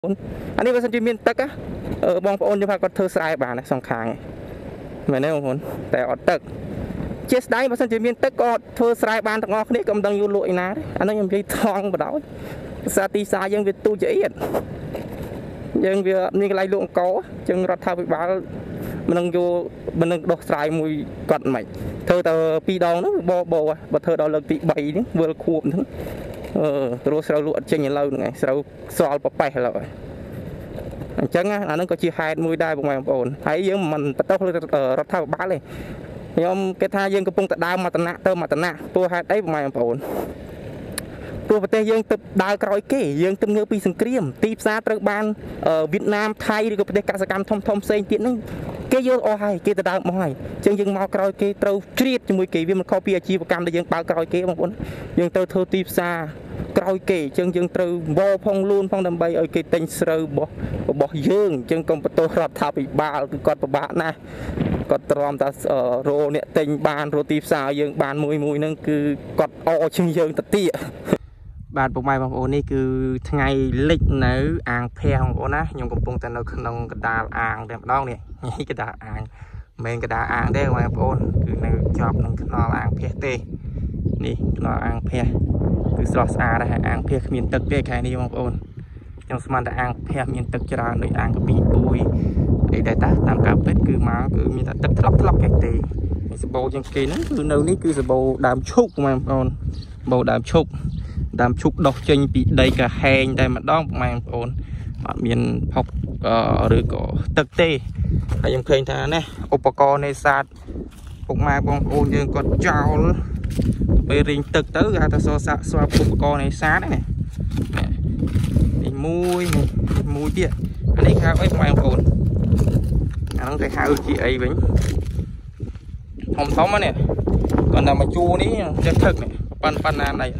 anh đi vào sân chơi miền Tây á bong ôn cho phạt còn thơ sai bà này song kháng mày nói khôngแต่อดตึกเจสได้มาสันจะมีตึกก็เธอสายบานตะงอกนี่กำลังอยู่ลอยนะอันนั้นยังมีทองบ่ดอกสาติสายังเป็นตู้เจียดยังมีนี่อะไรลวงเกาจึงรัฐบาลมันยังอยู่มันยังดอกสายมวยกัดใหม่เธอแต่ปีดองนะบ่บ่เธอดอกเลิกปีใบนี่เวลคูบทั้งตัวเราลวดเจงอย่างเราไงเราสอลปะไปเราจังอ่ะอันนั้นก็ชี้หายมวยได้ประมาณโอนไอ้ยังมันประตูรัฐบาลเลยยอมแกทายังกระปุงตะดาวมาตนะเติมมาตนะตัวหายได้ประมาณโอนตัวประเทศยังตึบดาวกรอยเก๋ยังตึบเงือปีสังเกตตีซาตระบานเวียดนามไทยหรือประเทศกาซากรรมทอมเซนเตียนนั่งเกยโยโอไฮเกตะดาวมอยจึงยังมากรอยเกตเราเชียดจมูกเกวิมันเข้าปีอาชีพกรรมแต่ยังเปล่ากรอยเกบางคนยังเติมเธอตีซากรอยเกจึงยังเติมวอพองลูนพองดำใบเอาเกติงเสือบ่ยืงจึงกรมประตูรัฐาปิบาลคือกอดประบานะกอดตรอมตาโรเนี่ยติงบานโรตีซายังบานมวยนั่นคือกอดอจึงยังตะเตี้ยบาดปกไม้บางโอนี่คือไงเล็กเนื้ออ่างแพงโอนะยงกระปุงแต่เราขนมกระดาษอ่างแบบน้องเนี่ยนี่กระดาษอ่างเมนกระดาษอ่างได้บางโอนคือในจอบนึงขนมอ่างเพเตนี่ขนมอ่างเพคือสอสอาได้อ่างเพมีนตึกได้แค่นี้บางโอนยังสมันแต่อ่างเพมีนตึกจะได้ในอ่างกระปีปุยไอ้แต่ตามการเป็ดคือมาคือมีแต่ตึกทะลักแก่เตะสบู่ยังกินนั่นคือเนื้อนี่คือสบู่ดำชุกบางโอนสบู่ดำชุกดำชุกดอกเชงปีใดกระแหงได้มาดองมาโอนมาเมียนพกหรือก็ตึกเตะยังเคยทานเนี่ยอุปกรณ์ในศาสตร์พวกมาบองโอนยังก็เจ้าไปริงตึกตื้อการต่อสะสวบอุปกรณ์ในศาสตร์เนี่ยมุ้ยเตี้ยอันนี้ครับไอ้มาโอนอันนั้นแต่หาอุจิไอ้บิงหอมท้องมาเนี่ยก่อนทำมาจูนี้จะถึกเนี่ยปันนานnày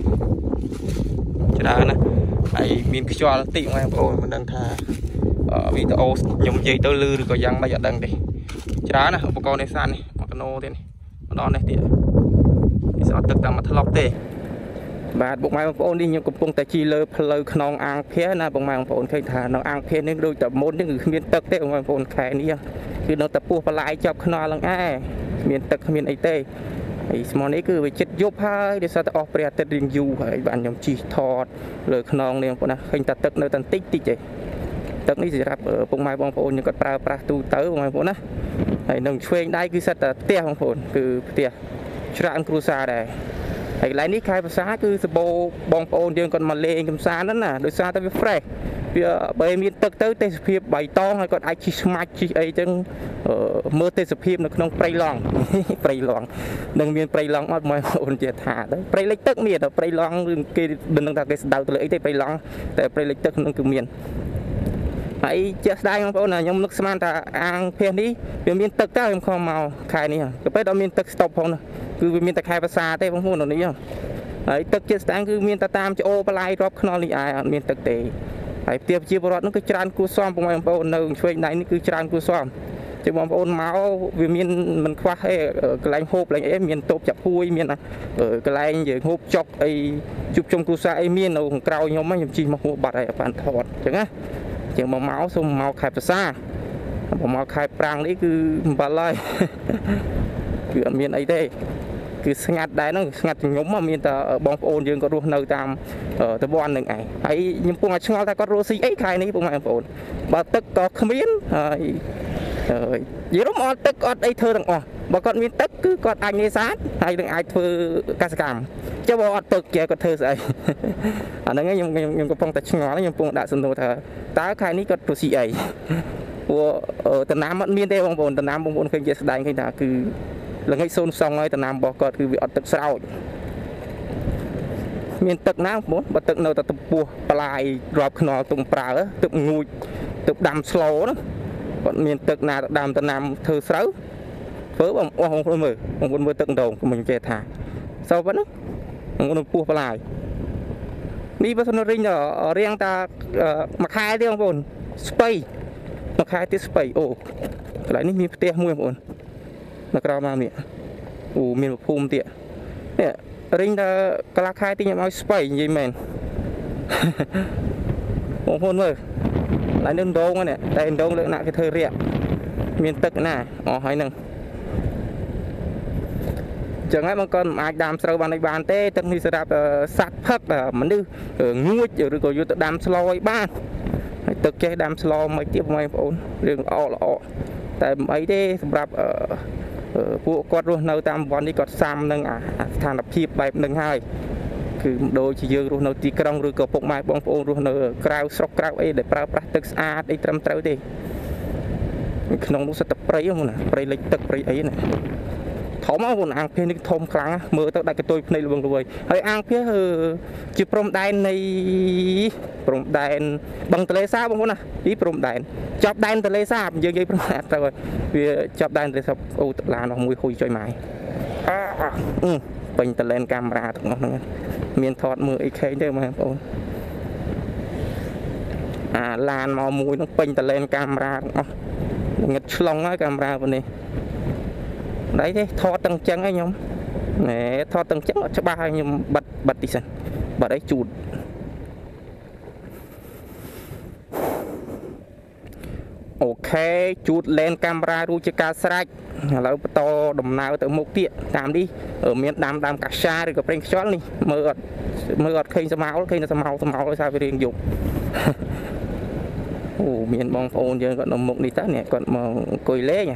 จะได้นะไอ้มีนจอติมาโอ้มันดังท่าวิดีโอหยุ่มใจตัวลือก็ยังไม่อยากดังดิจะได้นะอุปกรณ์ในสานนี่มากโน่เท่นี่มาดอนนี่ติสอดตึกตามมาทะเลาะเตะบาดบุกไม้บางโอนนี่ยังกำปงแต่ชีเลยเพลย์ขนองอ่างเพี้ยนะบางไม้บางโอนเคยทานน้องอ่างเพี้ยนี่โดยแต่มดนี่คือมีนตึกเตะบางไม้บางโอนแค่นี้คือน้องตะปูปลายจับขนองลังแอมีนตึกมีนไอเต้ไอ้สมอนี้คือไปจัดยุบให้เดี๋ยวจะออกเปรียบเทียบยูไอ้บ้านยมจีทอดเลยขนองเนี่ยพวกนั้นเคยตัดตึกในตันติ๊กใจตึกนี้จะรับปงไม้บางโอนยังก็ปลาตูเต๋อปงไม้พวกนั้นไอ้หนึ่งช่วยได้คือสัตว์เตี้ยของผมคือเตี้ยชราอันครูซาได้ไอ้หลายนี้ใครภาษาคือสโบบองโอนยังก่อนมาเลงคำซานั่นน่ะโดยซาตะวิเฟรใบมีตึกเต๋อเตสเพียบใบตองไอ้ก็ไอชิสมาชิไอ้จังเมื่อเตสเพียบในขนมไพรลองดังมีไพรลองอดมาโอนเจตหาไพรเล็กตึกมีแต่ไพรลองเกี่ยดึงต่างๆเกสดาวตัวเลยไอ้ไพรลองแต่ไพรเล็กตึกนั่นคือเมียนไอ้เจสได้ของเขาเนี่ยยังนึกสมานแต่อ่างเพียงนี้เป็นมีตึกเต้ายังคอเมาขายนี่ก็ไปเรามีตึกสต็อปของนะคือมีแต่ขายภาษาเต้ของพวกนี้ไอ้ตึกเจสได้คือมีแต่ตามจะโอปลายรอบขนมนี่ไอ้มีตึกเตะไอ้เตียบจีบรอดนั่นคือจานกูซ้อมปงไม้บางโอนหนึ่งช่วยไหนนี่คือจานกูซ้อมจะบางโอนเมาวิมีนมันคว้าให้กระไรโฮบอะไรเมียนตบจับพุยเมียนนะกระไรอย่างโฮบจอกไอ้จุบจมกูซาไอ้เมียนเอาของเราโยมไม่ยอมจีมาหัวบัดไอ้ปานถอดจังไงอย่างมาเมาสมเมาขายภาษาผมเมาขายปรางนี่คือบาลายคือเมียนไอ้ได้คือสงัดได้นั่งสงัดยมมามีแต่บองโอนยังก็รู้ในตามตะบอนหนึ่งไอ้ยังพวกช่างแต่ก็รู้สิไอ้ใครนี่พวกมันโอนบาตึกก็ขมิ้นยี่รุ่มอดตึกอดไอ้เธอต่างอ๋อบางคนมีตึกคือกอดอันนี้ซาดไอ้ต่างไอ้เธอกาสกรรมจะบอกอดตึกแกก็เธอใส่อันนั้นยังก็พงแต่ช่างแล้วยังพงด่าสนุกเธอตาใครนี่ก็รู้สิไอ้วัวแต่น้ำมันมีได้บางคนแต่น้ำบางคนเคยจะแสดงขึ้นมาคือหลังให้โซนซองเลยแต่น้ำบอกก็คือวิอดตึกเศร้ามีตึกน้ำบ่ตึกเนอแต่ตึกปัวปลายรอบขนอตุ่มปลาตึกงูตึกดำสโลนะมีตึกนาดำแต่น้ำเธอเศร้าเพิ่มของคนมือตึกโด่งมันเจตาเศร้าปะนะของคนปัวปลายนี่ภาษาริงเรียงตามาคายเรียงบนสไปมาคายที่สไปโอ้หลายนี่มีเตี้ยมวยบนนักเรามาเนี่ยมีภูมิเตี้ยเนี่ยริงตากระคายที่ยังเอาสไปยี่แมนបងប្អូនមើលឡើងនឹងដងនេះតែដងលើកណាគេធ្វើរាក់មានទឹកណាអស់ហើយនឹងចឹងហើយបងកូនអាចដាំស្រូវបានទេទឹកនេះសម្រាប់សัตว์ផឹកមនុស្សងួចឬក៏យកទៅដាំស្លឲ្យបានហើយទឹកចេះដាំស្លមិនទៀតបងប្អូនរឿងល្អតែមិនអីទេសម្រាប់ពួកគាត់រស់នៅតាមតំបន់នេះគាត់សាមនឹងស្ថានភាពបែបហ្នឹងហើយគឺដូចជាយើងរស់នៅទីក្រុងឬក៏ពុកម៉ែបងប្អូនរស់នៅក្រៅស្រុកក្រៅអីដែលប្រើប្រាស់ទឹកស្អាតអីត្រឹមត្រូវទេក្នុងនោះសិតតែព្រៃហ្នឹងណាព្រៃលិចទឹកព្រៃអីណាធំហ្នឹងអាងភៀសនេះធំខ្លាំងមើលទៅដាច់កតុយភ្នែកលវងលួយហើយអាងភៀសជាព្រំដែននៃព្រំដែនបឹងទន្លេសាបបងប្អូនណាពីព្រំដែនចាប់ដែនទន្លេសាបយើងនិយាយព្រំដែនទៅវាចាប់ដែនទន្លេសាបអូឡាននោះមួយហុយចុយម៉ាយពេញតលែនកាមេរ៉ាទាំងអស់ហ្នឹងមានថតមើលអីខេងទេបងប្អូនឡានមកមួយហ្នឹងពេញតលែនកាមេរ៉ាទាំងអស់ងឹតឆ្លងហើយកាមេរ៉ាប៉ុណ្នេះដៃទេថតទាំងចឹងឯងខ្ញុំណែថតទាំងចឹងអត់ច្បាស់ឲ្យខ្ញុំបិទទីសិនបាត់អីជូតអូខេជូតលែនកាមេរ៉ារួចជាការស្រេចឥឡូវបន្តដំណើរទៅមុខទៀតតាមនេះមានដាំកាសាឬក៏ប្រេងខ្យល់នេះមើលអត់ឃើញស្មៅឃើញតែស្មៅដោយសារវារៀងយប់អូមានបងប្អូនយើងគាត់នៅមុខនេះតើនេះគាត់មកអង្គុយលេង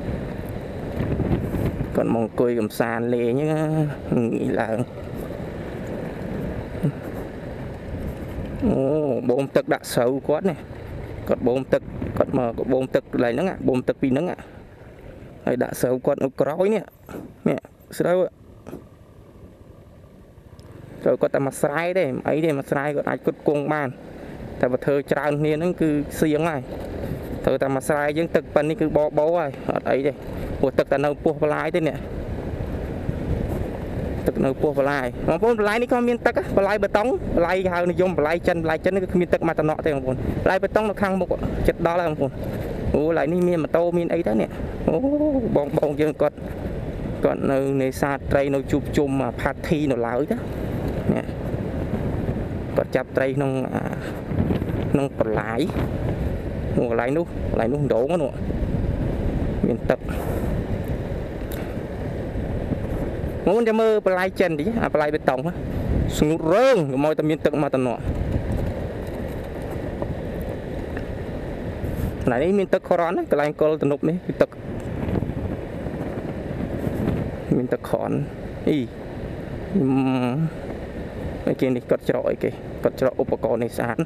គាត់មកអង្គុយកំសាន្តលេងហ្នឹងឡើងអូបូមទឹកដាក់ស្រូវគាត់នេះគាត់បូមទឹកគាត់មកបូមទឹកកន្លែងហ្នឹងបូមទឹកពីហ្នឹងហើយដាក់ស្រូវគាត់នៅក្រោយនេះស្រូវគាត់តែមកស្រែទេអីទេមកស្រែគាត់អាចគត់គង់បានតែបើធ្វើច្រើនគ្នាហ្នឹងគឺសៀងហើយត្រូវតែមកស្រែយើងទឹកប៉ុណ្នេះគឺបបោហើយអត់អីទេព្រោះទឹកតែនៅពោះបន្លាយទេនេះទឹកនៅពោះបន្លាយបងប្អូនបន្លាយនេះក៏មានទឹកបន្លាយបេតុងបន្លាយហៅនិយមបន្លាយចិននេះគឺគ្មានទឹកមកតំណក់ទេបងប្អូនបន្លាយបេតុងនៅខាងមុខចិត្តដល់ហើយបងប្អូនអូបន្លាយនេះមានម៉ូតូមានអីទៅនេះអូបងយើងគាត់នៅនេសាទត្រីនៅជួបជុំផាធីនៅឡើយទៅនេះគាត់ចាប់ត្រីក្នុងបន្លាយកន្លែងនោះដងនោះមានទឹកមកចាំមើលបន្លាយចិនទីបន្លាយបេតុងស្ងួតរើងមកតែមានទឹកមកតំណក់កន្លែងនេះមានទឹកខរ៉នកន្លែងកុលទំនប់នេះទឹកមានទឹកខនគេនេះគាត់ច្រកអីគេគាត់ច្រកឧបករណ៍នេសាទ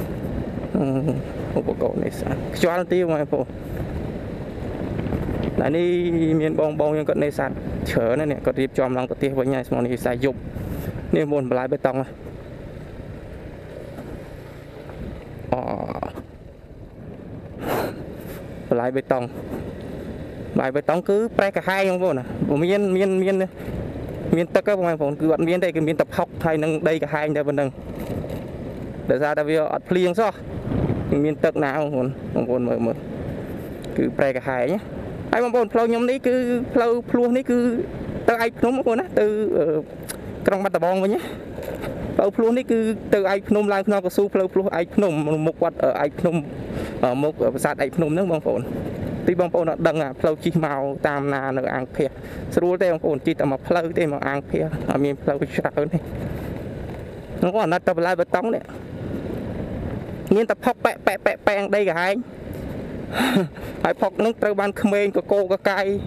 ខ្យល់ទីបងប្អូនតែនេះមានបងយើងគាត់នេសាទច្រើនណាស់នេះគាត់រៀបចំឡើងប្រទេសវិញហើយស្មោះនេះខ្សែយប់នេះមុនបន្លាយបេតុងបន្លាយបេតុងគឺប្រេះកាហាយបងប្អូនមានទឹកហ្នឹងបងប្អូនគឺអត់មានទេគឺមានតែផុកហើយនឹងដីកាហាយតែប៉ុណ្្នឹងដោយសារតែវាអត់ភ្លៀងសោះមានទឹកណាបងប្អូនមើលគឺប្រេះកាហាយហើយបងប្អូនផ្លូវខ្ញុំនេះគឺផ្លូវភ្លោះនេះគឺទៅឯកភ្នំបងប្អូនណាទៅក្រុងបាត់ដំបងវិញផ្លូវភ្លោះនេះគឺទៅឯកភ្នំឡើងក្នុងកស៊ូផ្លូវភ្លោះឯកភ្នំមុខវត្តឯកភ្នំមុខប្រាសាទឯកភ្នំហ្នឹងបងប្អូនទីបងប្អូនអត់ដឹងផ្លូវជិះមកតាមណានៅអាងភះស្រួលទេបងប្អូនជិះតែមកផ្លូវទេមកអាងភះអត់មានផ្លូវច្រើនទេនោះក៏អាណិតតែបន្លាយបេតុងនេះមានតែផុកប៉ែងដីកាហាយហើយផុកនឹងត្រូវបានក្មេងកកកាយ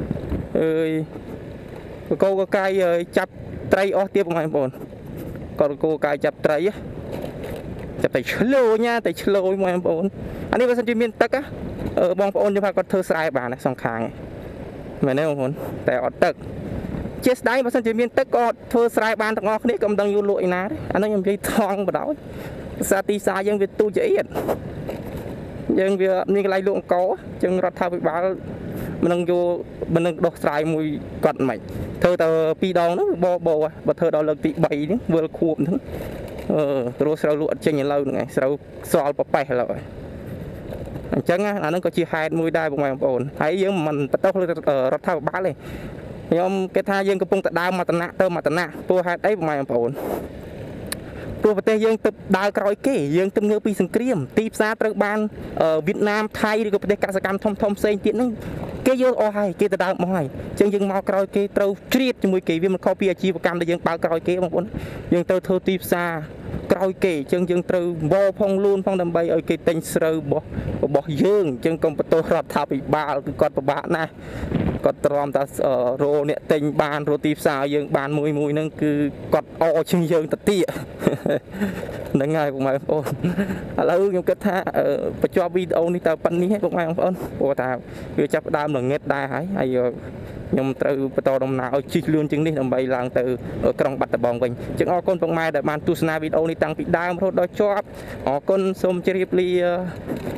ចាប់ត្រីអស់ទៀតបងប្អូនគាត់កកកាយចាប់ត្រីចាប់តែឆ្លូញតែឆ្លូយបងប្អូនអានេះបើសិនជាមានទឹកបងប្អូនយើងថាគាត់ធ្វើស្រែបានសងខាងមែនទេបងប្អូនតែអត់ទឹកជាស្ដាយបើសិនជាមានទឹកក៏ធ្វើស្រែបានទាំងអស់គ្នាក៏មិនដឹងយកលក់ឯណាទេអានេះខ្ញុំនិយាយថងបដ ாய் ភាសាទីផ្សារយើងវាទូចអៀតយើងវាមានកន្លែងលក់អង្គចឹងរដ្ឋាភិបាលមិននឹងយកមិននឹងដោះស្រាយមួយគាត់មិនធ្វើតែ2ដងហ្នឹងបោបើធ្វើដល់លើកទី3ហ្នឹងវិលខួបហ្នឹងព្រោះស្រូវលក់អត់ចេញឥឡូវហ្នឹងឯងស្រូវសល់ប្រប៉េះឥឡូវហើយអញ្ចឹងអាហ្នឹងក៏ជាហេតុមួយដែរបងប្អូនហើយយើងមិនបន្ទោសរដ្ឋាភិបាលទេខ្ញុំគេថាយើងកំពុងតែដើរមកតំណាក់ទៅមកតំណាក់ព្រោះហេតុអីបងប្អូនព្រោះប្រទេសយើងទៅដើរក្រោយគេយើងទៅងើពីសង្គ្រាមទីផ្សារត្រូវបានវៀតណាមថៃឬក៏ប្រទេសកសិកម្មធំផ្សេងទៀតហ្នឹងគេយកអស់ហើយគេទៅដើមអស់ហើយអញ្ចឹងយើងមកក្រោយគេត្រូវជ្រៀតជាមួយគេវាមិនខុសពីអាជីវកម្មដែលយើងបើកក្រោយគេបងប្អូនយើងត្រូវធ្វើទីផ្សារក្រោយគេអញ្ចឹងយើងត្រូវវល់ផងលូនផងដើម្បីឲ្យគេទិញស្រូវរបស់យើងអញ្ចឹងកុំបន្ទោសរដ្ឋាភិបាលគឺគាត់ពិបាកណាស់គាត់ទ្រាំតែរោអ្នកទិញបានរោទីផ្សារយើងបានមួយហ្នឹងគឺគាត់អជាងយើងទៅទៀតហ្នឹងហើយបងប្អូនឥឡូវខ្ញុំគិតថាបញ្ចប់វីដេអូនេះតើប៉ុណ្្នេះឯងបងប្អូនព្រោះថាវាចាប់ដើមល្ងឹតដែរហើយខ្ញុំត្រូវបន្តដំណើរឲ្យជិះលឿនជាងនេះដើម្បីឡើងទៅក្រុងបាត់ដំបងវិញអញ្ចឹងអរគុណពុកម៉ែដែលបានទស្សនាវីដេអូនេះតាំងពីដើមរហូតដល់ចប់អរគុណសូមជម្រាបលា